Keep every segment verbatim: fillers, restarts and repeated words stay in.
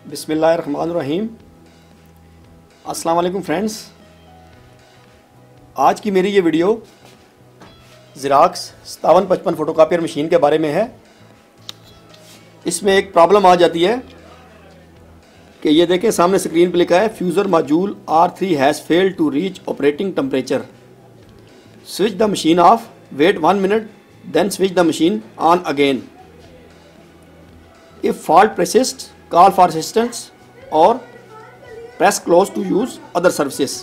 बिस्मिल्लाहिर्रहमानिर्रहीम। अस्सलाम वालेकुम फ्रेंड्स। आज की मेरी ये वीडियो ज़ेरॉक्स सत्तावन पचपन फ़ोटोकॉपियर मशीन के बारे में है। इसमें एक प्रॉब्लम आ जाती है कि ये देखें, सामने स्क्रीन पर लिखा है fuser module R three has failed to reach operating temperature, switch the machine off, wait one minute, then switch the machine on again. If fault persists, call for assistance or press close to use other services.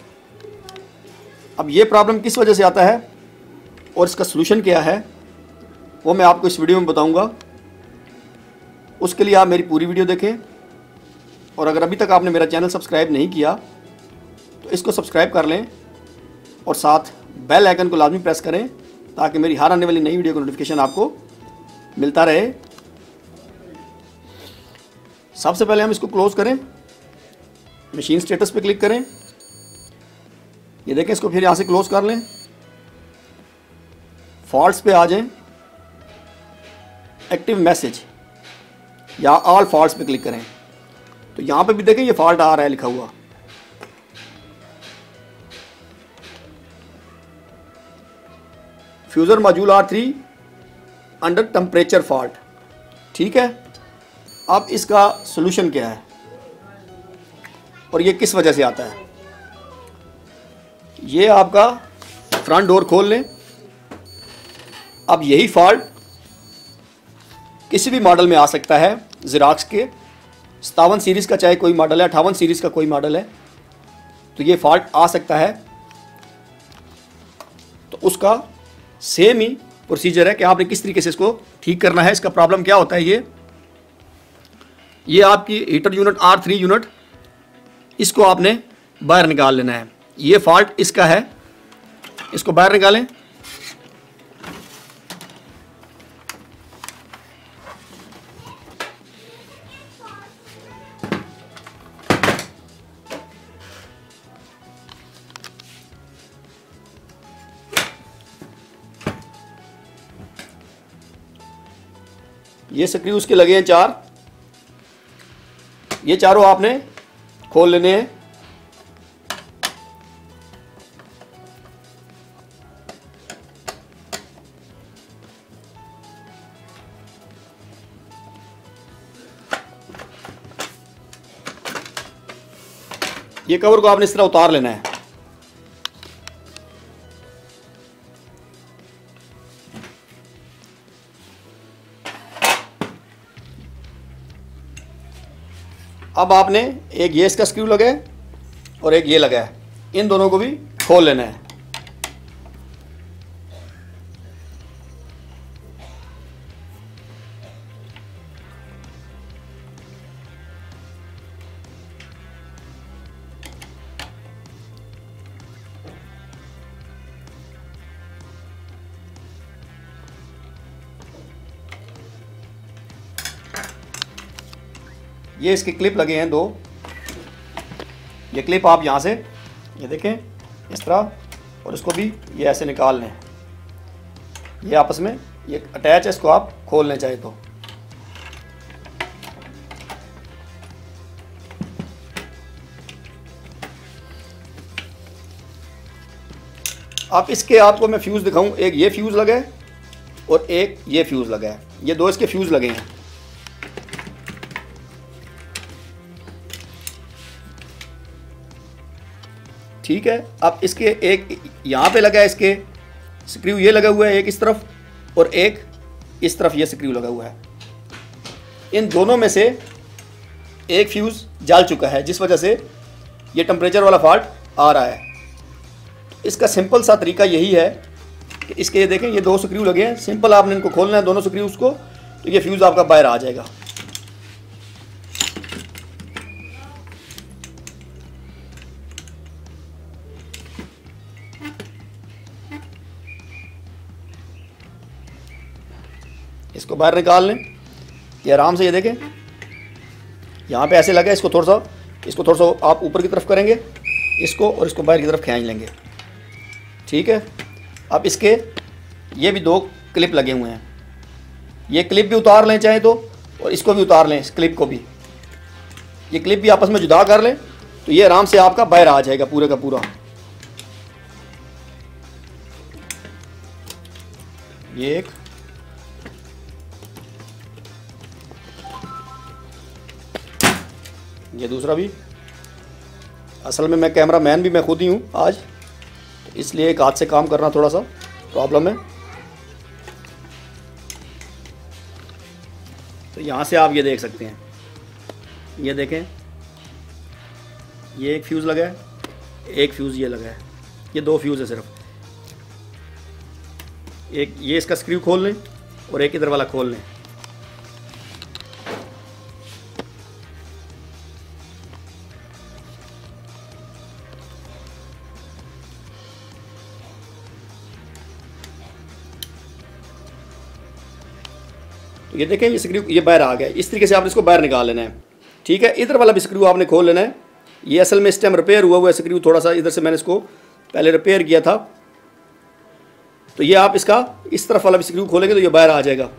अब ये problem किस वजह से आता है और इसका solution क्या है वो मैं आपको इस वीडियो में बताऊंगा। उसके लिए आप मेरी पूरी वीडियो देखें, और अगर अभी तक आपने मेरा चैनल सब्सक्राइब नहीं किया तो इसको सब्सक्राइब कर लें और साथ बेल आइकन को लाजमी प्रेस करें ताकि मेरी हर आने वाली नई वीडियो का नोटिफिकेशन आपको मिलता रहे। सबसे पहले हम इसको क्लोज़ करें, मशीन स्टेटस पे क्लिक करें, ये देखें, इसको फिर यहाँ से क्लोज़ कर लें, फॉल्ट्स पे आ जाएं, एक्टिव मैसेज या ऑल फॉल्ट्स पे क्लिक करें तो यहाँ पे भी देखें ये फॉल्ट आ रहा है लिखा हुआ। Fuser module R three under temperature fault. ठीक है, अब इसका सलूशन क्या है और ये किस वजह से आता है। ये आपका फ्रंट डोर खोल लें। अब यही फॉल्ट किसी भी मॉडल में आ सकता है। ज़ेरॉक्स के सत्तावन सीरीज़ का चाहे कोई मॉडल है, अट्ठावन सीरीज़ का कोई मॉडल है, तो ये फॉल्ट आ सकता है। तो उसका सेम ही प्रोसीजर है कि आपने किस तरीके से इसको ठीक करना है। इसका प्रॉब्लम क्या होता है, ये ये आपकी heater unit R three unit, इसको आपने बाहर निकाल लेना है। ये फॉल्ट इसका है, इसको बाहर निकालें। ये स्क्रू उसके लगे हैं चार, ये चारों आपने खोल लेने हैं। ये कवर को आपने इस तरह उतार लेना है। अब आपने एक ये इसका स्क्रू लगा है और एक ये लगा है, इन दोनों को भी खोल लेना है। ये इसके क्लिप लगे हैं दो, ये क्लिप आप यहाँ से ये देखें इस तरह, और इसको भी ये ऐसे निकाल लें। ये आपस में ये अटैच है, इसको आप खोल लें चाहे तो। अब इसके आपको मैं फ्यूज़ दिखाऊं, एक ये फ्यूज़ लगा है और एक ये फ्यूज़ लगा है, ये दो इसके फ्यूज़ लगे हैं। ठीक है, अब इसके एक यहाँ पे लगा है, इसके स्क्रू ये लगा हुआ है एक इस तरफ और एक इस तरफ ये स्क्रू लगा हुआ है। इन दोनों में से एक फ्यूज़ जल चुका है जिस वजह से ये टेम्परेचर वाला फॉल्ट आ रहा है। इसका सिंपल सा तरीका यही है कि इसके ये देखें, ये दो स्क्रू लगे हैं, सिंपल आपने इनको खोलना है दोनों स्क्रूज को, तो ये फ्यूज़ आपका बाहर आ जाएगा। इसको बाहर निकाल लें, ये आराम से, ये देखें यहाँ पे ऐसे लगा है, इसको थोड़ा सा इसको थोड़ा सा आप ऊपर की तरफ करेंगे इसको, और इसको बाहर की तरफ खींच लेंगे। ठीक है, अब इसके ये भी दो क्लिप लगे हुए हैं, ये क्लिप भी उतार लें चाहे तो, और इसको भी उतार लें, इस क्लिप को भी। ये क्लिप भी आपस में जुदा कर लें तो ये आराम से आपका बाहर आ जाएगा पूरे का पूरा। ये एक, ये दूसरा भी। असल में मैं कैमरा मैन भी मैं खुद ही हूँ आज, तो इसलिए एक हाथ से काम करना थोड़ा सा प्रॉब्लम है। तो यहाँ से आप ये देख सकते हैं, ये देखें, ये एक फ्यूज़ लगा है, एक फ्यूज़ ये लगा है, ये दो फ्यूज़ है सिर्फ। एक ये इसका स्क्रू खोल लें और एक इधर वाला खोल लें। तो ये देखें, ये स्क्रू ये बाहर आ गया। इस तरीके से आपने इसको बाहर निकाल लेना है, ठीक है। इधर वाला भी स्क्रू आपने खोल लेना है। ये असल में इस टाइम रिपेयर हुआ हुआ है स्क्रू, थोड़ा सा इधर से मैंने इसको पहले रिपेयर किया था। तो ये आप इसका इस तरफ वाला भी स्क्रू खोलेंगे तो ये बाहर आ जाएगा।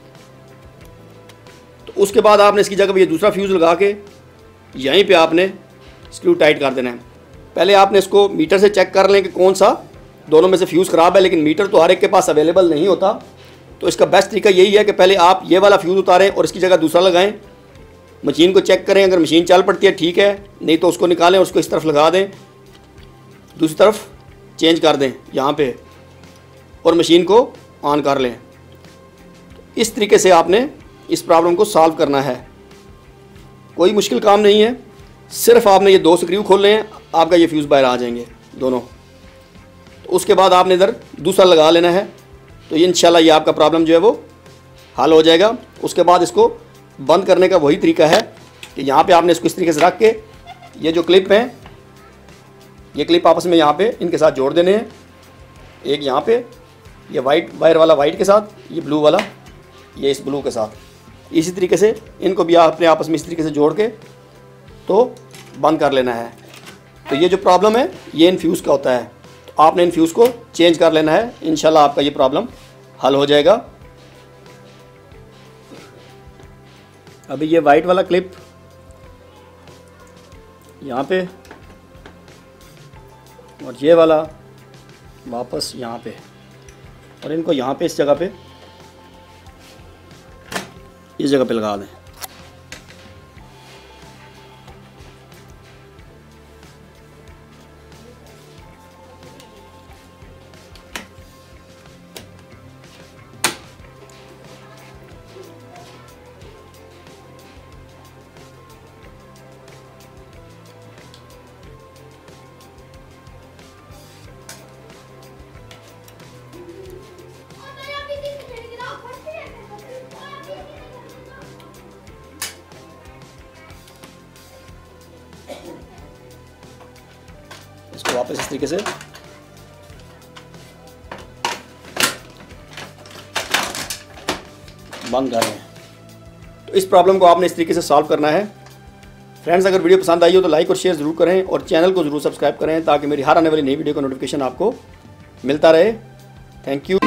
तो उसके बाद आपने इसकी जगह पर ये दूसरा फ्यूज़ लगा के यहीं पे आपने स्क्रू टाइट कर देना है। पहले आपने इसको मीटर से चेक कर लें कि कौन सा दोनों में से फ्यूज़ ख़राब है, लेकिन मीटर तो हर एक के पास अवेलेबल नहीं होता। तो इसका बेस्ट तरीका यही है कि पहले आप ये वाला फ्यूज़ उतारें और इसकी जगह दूसरा लगाएं। मशीन को चेक करें, अगर मशीन चल पड़ती है ठीक है, नहीं तो उसको निकालें, उसको इस तरफ लगा दें, दूसरी तरफ चेंज कर दें यहाँ पे, और मशीन को ऑन कर लें। इस तरीके से आपने इस प्रॉब्लम को सॉल्व करना है। कोई मुश्किल काम नहीं है, सिर्फ आपने ये दो स्क्रू खोलने हैं, आपका ये फ्यूज़ बाहर आ जाएंगे दोनों। तो उसके बाद आपने इधर दूसरा लगा लेना है, तो ये इंशाल्लाह ये आपका प्रॉब्लम जो है वो हल हो जाएगा। उसके बाद इसको बंद करने का वही तरीका है कि यहाँ पे आपने इसको इस तरीके से रख के ये जो क्लिप हैं, ये क्लिप आपस में यहाँ पे इनके साथ जोड़ देने हैं। एक यहाँ पे ये वाइट वायर वाला वाइट के साथ, ये ब्लू वाला ये इस ब्लू के साथ। इसी तरीके से इनको भी आपने आपस में इस तरीके से जोड़ के तो बंद कर लेना है। तो ये जो प्रॉब्लम है ये इन फ्यूज़ का होता है, तो आपने इन फ्यूज़ को चेंज कर लेना है। इंशाल्लाह आपका ये प्रॉब्लम हल हो जाएगा। अभी ये वाइट वाला क्लिप यहाँ पे और ये वाला वापस यहाँ पे, और इनको यहाँ पे इस जगह पे इस जगह पे लगा दें। इसको वापस इस तरीके से बंद कर रहे हैं। तो इस प्रॉब्लम को आपने इस तरीके से सॉल्व करना है। फ्रेंड्स, अगर वीडियो पसंद आई हो तो लाइक और शेयर ज़रूर करें और चैनल को ज़रूर सब्सक्राइब करें ताकि मेरी हर आने वाली नई वीडियो का नोटिफिकेशन आपको मिलता रहे। Thank you.